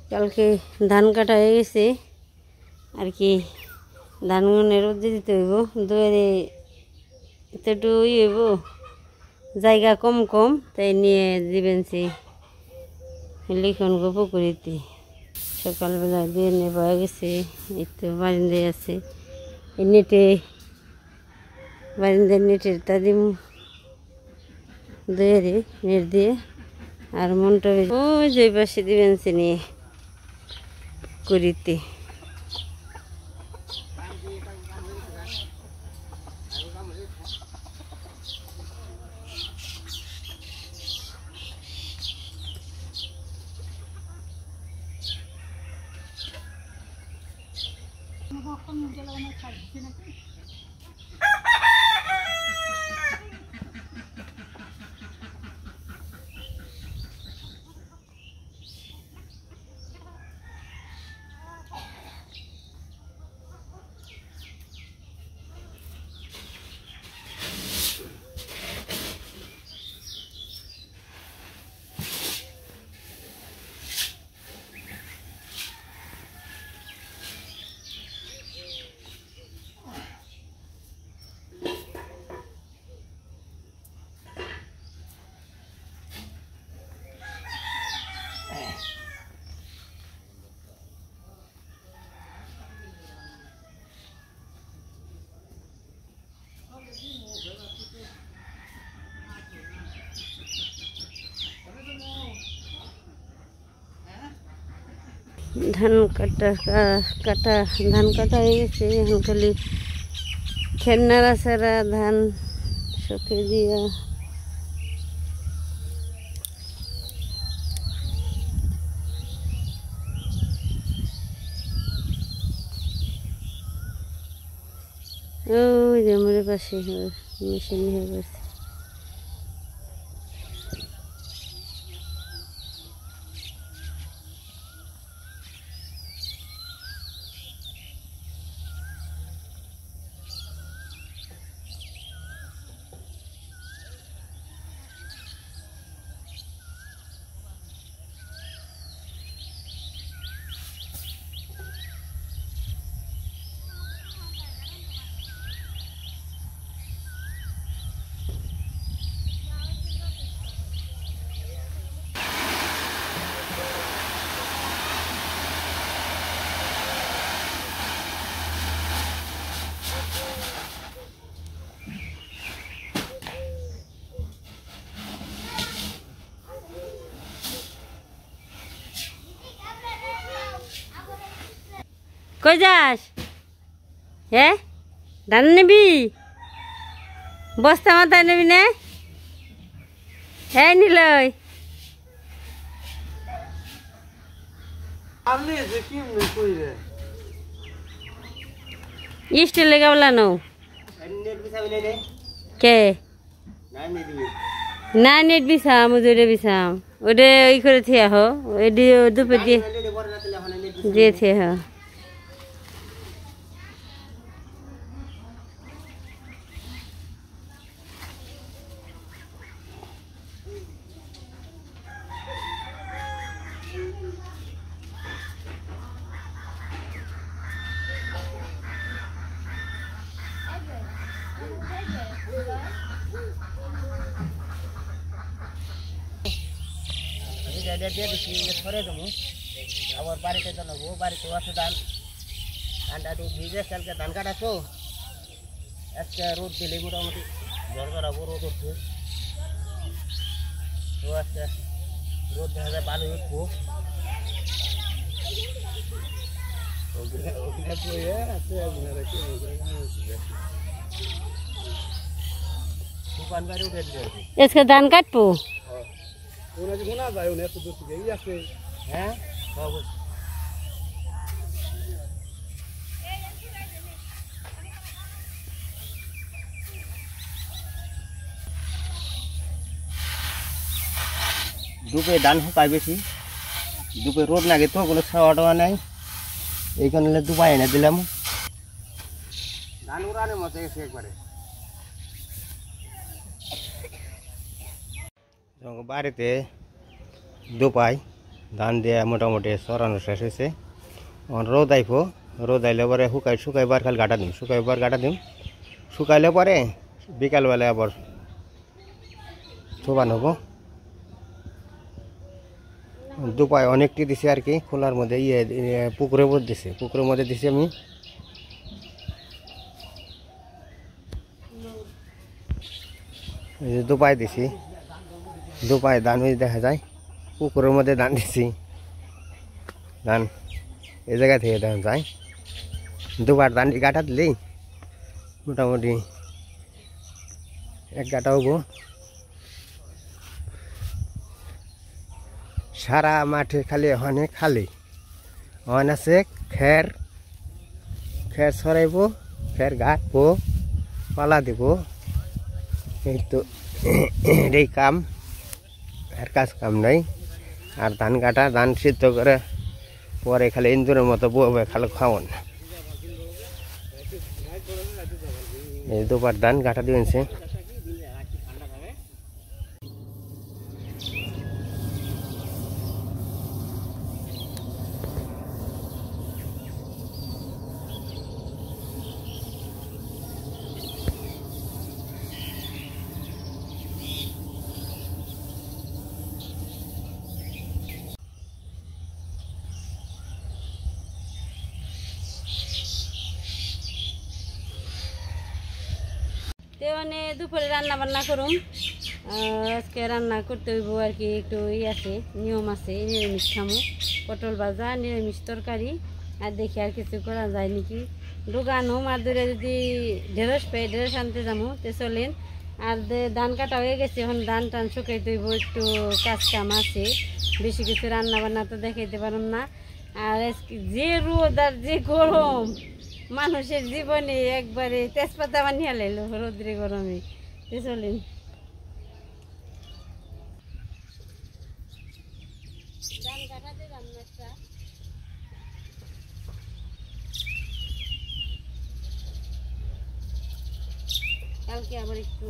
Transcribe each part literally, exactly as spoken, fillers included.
কালকে ধান কাটা হয়ে গেছে আর কি ধানগুলো রোদে দিতে হইব দৌড়ে একটু ই হইব জায়গা কম কম তাই নিয়ে দিবেন সে লিখন গো পুকুরিতে সকালবেলা দিয়ে নিয়ে বয়ে গেছে এই তো বারিন্দায় আছে এই নেটে বারিন্দার নেটের তা দিম দৌড়ে নেট দিয়ে আর মনটা ওই যে পাশে দিবেন সে নিয়ে করিতে ধান কাটা কাটা ধান কাটা হয়ে গেছে এখন খালি খেন্নারা সারা ধান শোকে দিয়া ওই যে আমার পাশে মেশিন হয়ে গেছে কই যাস হ্যাঁ ধান নিবি বস্তা মাথায় নিবি না হ্যাঁ নিলই স্টিল লেগাবলা নো কে না নেট বিছাম ওদের বিছাম ওটা ওই করে থিয়া হো ওই দুপুর দিয়ে দিয়ে থিয়া হো দিয়ে দিচ্ছি সরে দেবো আবার বাড়িতে তো নেবো বাড়িতে আছে ধান ধানটা দিয়ে ভিজে কালকে ধান কাটাছো আজকে রোদ দিলে মোটামুটি ঝড় করাবো রোদ উঠছে তো আজকে রোদ দেখা যায় ভালো উঠবো इसका धान काटबो হ্যাঁ দুপে ধান শুকায় বেশি দুপে রোদ লাগে তো কোনো খাওয়া টাওয়া নাই এইখানে দুপায় এনে দিলাম ধান উড়ানোর মতো গেছে একবারে বাড়িতে দুপাই ধান দিয়ে মোটামুটি সরানো শেষ হয়েছে। রোদ আইব, রোদ আইলে পরে শুকাই শুকাইবার খালি গাটা দিম, শুকাইবার গাটা দিম, শুকাইলে পরে বিকালবেলা আবার চোবান হবো। দুপায় অনেকটি দিছে আর কি, খোলার মধ্যে ইয়ে পুকুরের মধ্যে দিছে, পুকুরের মধ্যে দিছি আমি। এই যে দুপায় দিছি, দুপায় ধান ওই দেখা যায়, পুকুরের মধ্যে ধান দিছি। ধান এই জায়গা থেকে ধান যায়, দুবার ধান গাঁটা দিলেই মোটামুটি এক গাঁটা হবো। সারা মাঠে খালি ওখানে খালি ওখানে আছে খের, খের ছড়াইব, খের ঘাটবো, পালা দিব, এই তো এই কাম, আর কাজ কাম নাই। আর ধান কাটা, ধান সিদ্ধ করে পরে খালি ইন্দুরের মতো বয়ে খালি খাওয়ান। এই দুবার ধান কাটা দিয়েছে। মানে দুপুরে রান্না বান্না করুম, আজকে রান্না করতে হইব আর কি, একটু ই আছে, নিয়ম আছে, নিরামিষ খামো, পটল ভাজা, নিরামিষ তরকারি, আর দেখি আর কিছু করা যায় নাকি। দোকানো আর দূরে যদি ঢেঁড়স পাই ঢেঁড়স আনতে যাবো, তো চলেন। আর ধান কাটা হয়ে গেছে, এখন ধান টান শুকাইতে হইব, একটু কাজ কাম আছে, বেশি কিছু রান্না বান্না তো দেখাইতে পারলাম না। আর যে রোদ আর যে গরম, মানুষের জীবনে একবারে তেজপাতা বানিয়ে লাইলো রোদ্রে গরমে। চলেন কালকে আবার একটু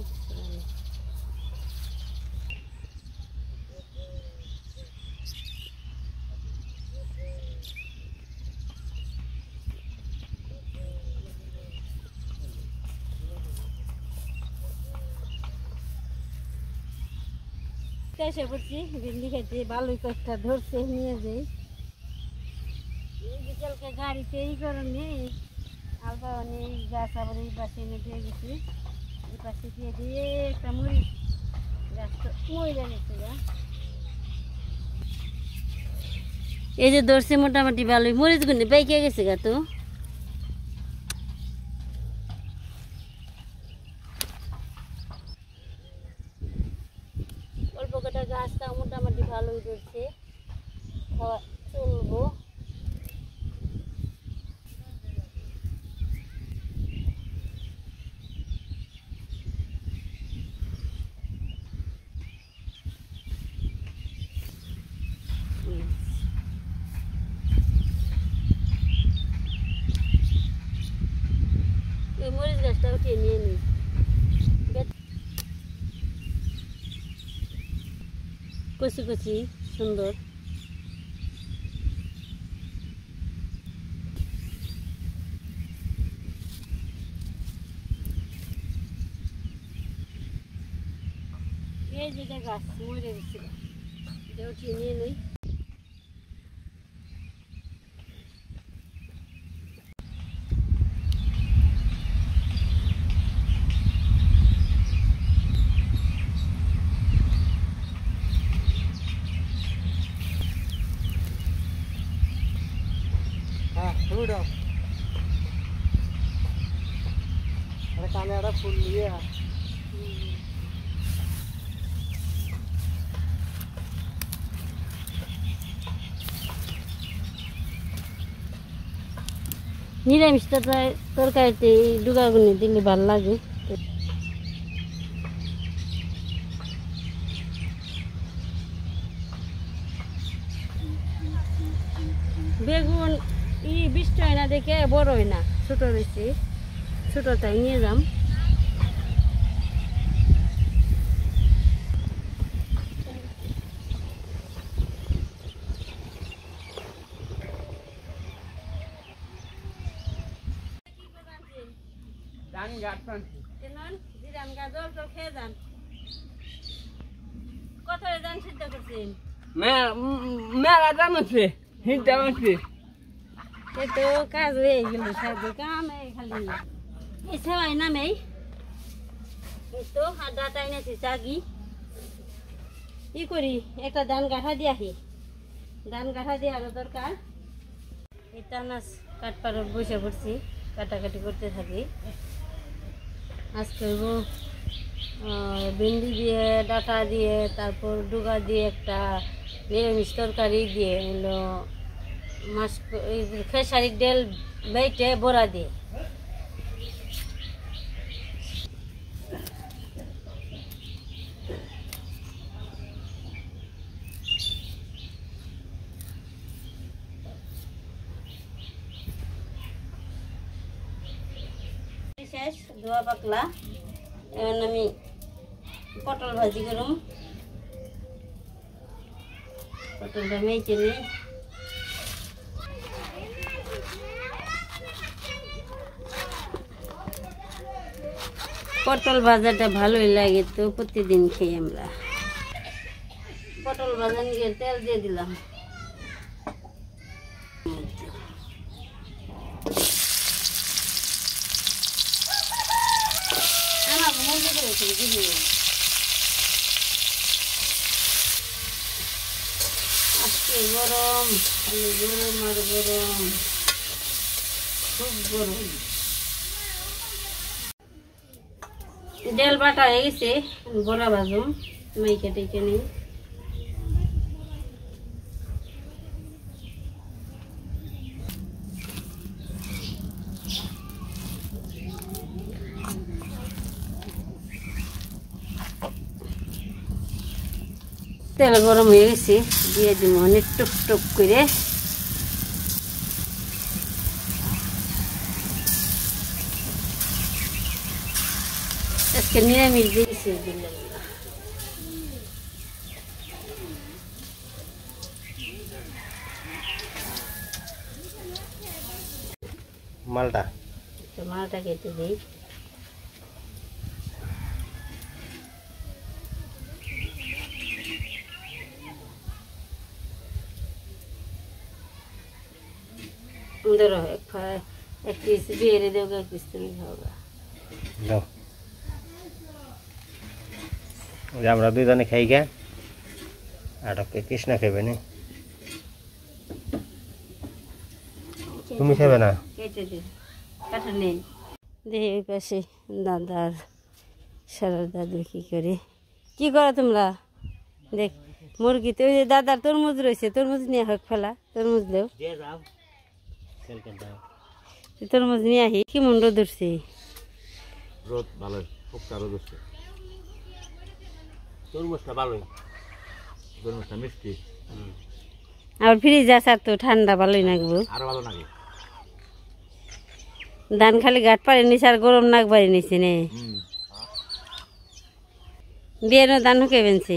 এসে পড়ছি ভিন্ডি খেতে, ভালোই কয়েকটা ধরছে, নিয়ে যাই। বিকেলকে গাড়িতে এই কারণে আলবা অনেক গাছ আবার এই পাশে এনে দিয়ে গেছি, এই পাশে দিয়ে দিয়ে একটা মুড়ি গাছটা মরে গেছে গা। এই যে ধরছে মোটামুটি ভালোই, মরিচ গুনে পাইকে গেছে গা। তো অল্প কটা গাছটা মোটামুটি ভালোই ধরছে, খাওয়া চলবো। এই মরিচ গাছটা উঠিয়ে নিয়ে নিই, কচি কচি সুন্দর। এই যে গাছ মরে গেছে, এটা উঠিয়ে নিয়ে নিই। কানে একটা ফুল নিয়ে নিরামিষ তরকারিতে ডুগাগুনি দিলে ভালো লাগে। বেগুন ই বৃষ্টি হয় না দেখে বড় হয় না, ছোট রয়েছে, ছোটটাই নিয়ে যাম। ধান গাছ পানছি কেন জিরান গাজর তো খেয়ে যান কত ধান সিদ্ধ করছেন মেলা দাম আছে হিন্দা আছে এই তো কাজ হয়ে গেল সাথে কাম এই খালি এই সেবাই নামেই এই তো আর ডাটা এনেছি চাগি ই করি একটা ধান গাঁঠা দিয়ে আহি ধান গাঁঠা দিয়ে আরো দরকার এই টানাস কাটপাড়ে বসে পড়ছি কাটাকাটি করতে থাকি আজকে ভিন্ডি দিয়ে ডাটা দিয়ে তারপর ডুগা দিয়ে একটা নিরামিষ তরকারি দিয়ে হলো মাছ খেসারির ডেল বেটে বড়া দিয়ে শেষ ধোয়া পাকলা এখন আমি পটল ভাজি করুম পটলটা মেখে নিই পটল ভাজাটা ভালোই লাগে তো প্রতিদিন খাই আমরা পটল ভাজা নিয়ে তেল দিয়ে দিলাম আজকে গরম গরম আর গরম খুব গরম ডেল বাটা হয়ে গেছে বড়া ভাজুম মাইকে টেকে নিই তেল গরম হয়ে গেছে দিয়ে দিব অনেক টুক টুক করে আজকে নিরামিষ দিয়েছি মালটা মালটা কেটে দিই ধরো এক পিস বিয়ে দেবো এক পিস তুমি খাওয়া আমরা দুজনে খাই গে আর কৃষ্ণা খাবে না তুমি খাবে না কেটে দিই কাটা নেই দেখি ওই পাশে দাদার সারার দাদু কি করে কি করো তোমরা দেখ মুরগি তো ওই যে দাদার তরমুজ রয়েছে তরমুজ নিয়ে হোক ফেলা তরমুজ দেও তরমুজ নিয়ে আহি কি মন রোদ উঠছে রোদ ভালোই খুব রোদ উঠছে তরমুজটা ভালোই তরমুজটা মিষ্টি আর ফ্রিজ আসার তো ঠান্ডা ভালোই লাগবো আরো ভালো লাগে ধান খালি গাট পারে নিছে আর গরম নাক বাড়ি নিছে নে বিয়ে নো ধান হুকে বেনছে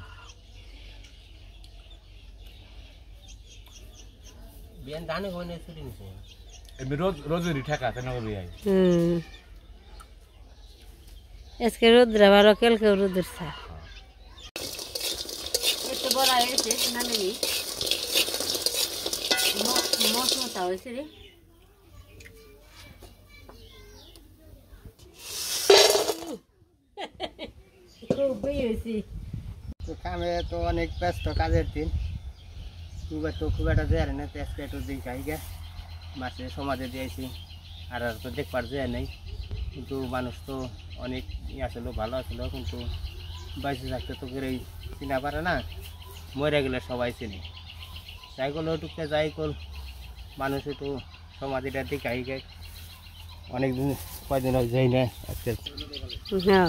বিয়ান ধান হইনে ছুটি নিছে এমনি রোজ রোজেরই ঠেকা তেনা করবি আই হুম আজকে রোদ্রা ভালো কালকে রোদ্র ছা এত বড় হয়েছে নামে নি মোট মোটা হয়েছে রে খুবই হয়েছে তো কামে তো অনেক ব্যস্ত কাজের দিন খুব একটু খুব একটা যায় না আজকে একটু দিই খাই গে মাসে সমাজে দিয়েছি আর আর তো দেখবার যায় নাই কিন্তু মানুষ তো অনেক ই আসলো ভালো আসলো কিন্তু বাইশে থাকতে তো কেউ চিনা পারে না মরে গেলে সবাই চিনি যাই করলো টুকতে যাই কর মানুষ একটু সমাধিটা দিকে আই গে অনেকদিন কয়দিন যাই না আজকে হ্যাঁ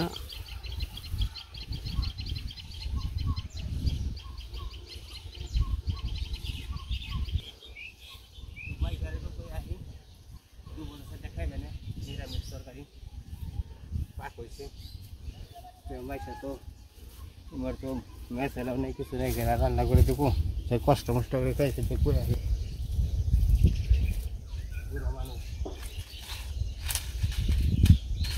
তো তোমার তো ম্যাচ এলাও নেই কিছু নেই রান্না করে দেবো সেই কষ্ট মষ্ট করে খাইছে দেখবো বুড়ো মানুষ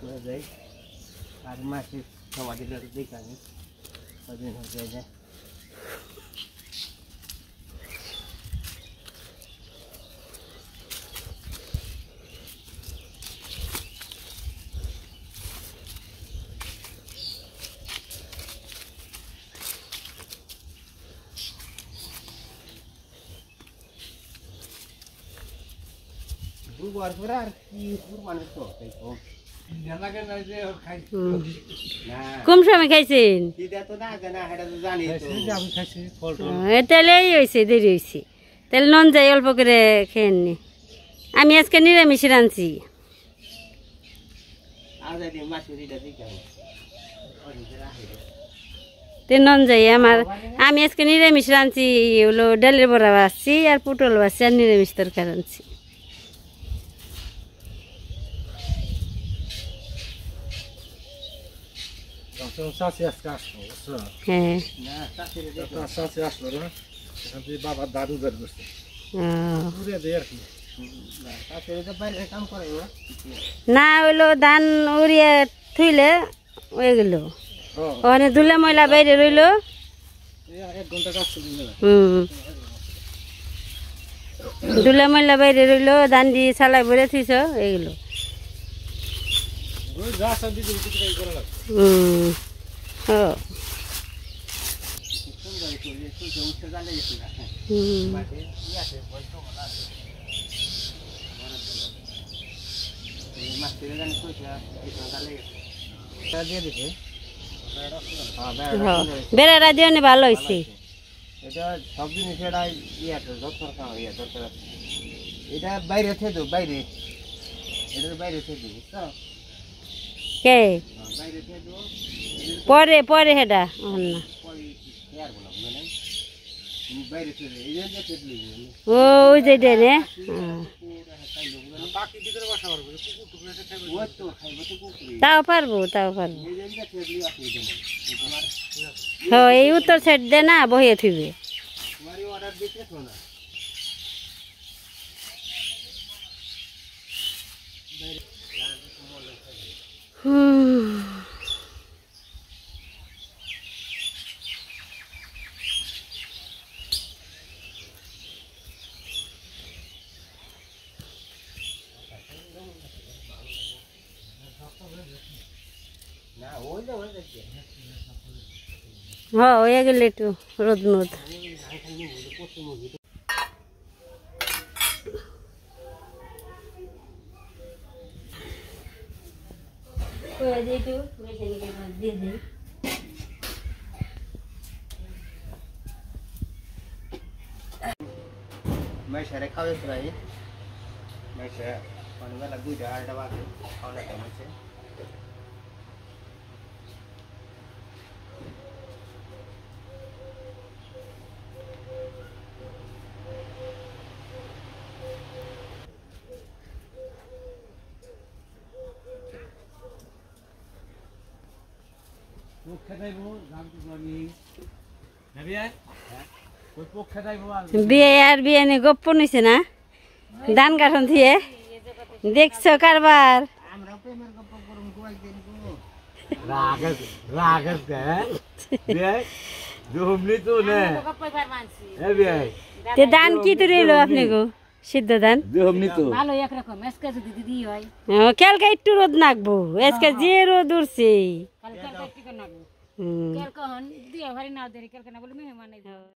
করে যাই আর মাসির সমাধিটা দেখি আমি কদিন হয়ে যায় bubar berar ki kurban itu itu জানা কেন যে খাই না কোন সময় খাইছেন এটা তো না জানা এটা তো জানি তো আমি খাইছি ফল তাহলেই হয়েছে দেরি হয়েছে তাহলে নন যাই অল্প করে খেয়েননি আমি আজকে নিরামিষ রাঁধছি আজ এই মাছুরিটা দেখি তে নন যাই আমার আমি আজকে নিরামিষ রাঁধছি হলো ডালের বড়া বাসছি আর পটল বাসছি আর নিরামিষ তরকারি রাঁধছি চাষি আজকে আসলো বুঝছো হ্যাঁ না তাছাড়া একটা চাষি আসলো না এখান থেকে বাবার দাদু বের করছে ও। ঘুরে দেয় আর কি না তাছাড়া তো বাইরে কাম করে ও না হইলো ধান উড়িয়ে থুইলে হয়ে গেল ওখানে ধুলে ময়লা বাইরে রইল এক ঘন্টা কাজ চলে যাবে হুম ধুলে ময়লা বাইরে রইল ধান দিয়ে চালাই ভরে থুইছ এগুলো ওই যা সব দিদি দিদি করে লাগবে হুম ও সুন্দর করে সুন্দর উঠে জানে গেছে না হুম মাঠে কি আছে বলতো না এই মাছ থেকে জানি কইছে এটা জানে গেছে এটা দিয়ে দিছে হ্যাঁ হ্যাঁ বেড়াটা দিয়ে নি ভালো হয়েছে এটা সব জিনিস এটা ইয়ে তো দরকার কাম ইয়ে দরকার আছে। এটা বাইরে থেকে বাইরে এটার বাইরে থেকে বুঝছো কে বাইরে থেকে পরে পরে হেডা অহন না পরে ইয়ার বলা মানে বাইরে থেকে এই যে থেকে ও ওই যে দে রে হ্যাঁ। বাকি দিকে বসা পারবো কুকুর টুকুর এটা খাইবে ওই তো খাইবো তো কুকুরি তাও পারবো তাও পারবো এই যে থেকে আছে তোমার হ্যাঁ এই উত্তর সাইড দে না বহিয়ে থইবে তোমারই অর্ডার দিতে তো না হুম না ওই যে ওই যে হ্যাঁ হয়ে গেলে একটু রোদ নোদ मैं शहर खावे सुनाई मैं शहर पानी में लगू जा डबा के खाने का मुझे পক্ষে যাইবো জানতে পারি যাবি আয় ওই পক্ষে যাইবো আর বিয়ে আর বিয়ে নিয়ে গোপন হয়েছে না ধান কাঠন দিয়ে দেখছো কারবার আমরা প্রেমের গপ্প করুম কয়েকদিন গো রাগস রাগস কে বিয়ে দুমনি তো নে এ বিয়ে তে ধান কি তো রইলো আপনি গো সিদ্ধ ধান দুমনি তো ভালো একরকম আজকে যদি দিদি হয় ও, কালকে একটু রোদ নাকবো আজকে যে রোদ উঠছে কালকে একটু নাগবো হুম কালকে হন দিয়ে ভারি না দেরি কালকে না বলে মেহমান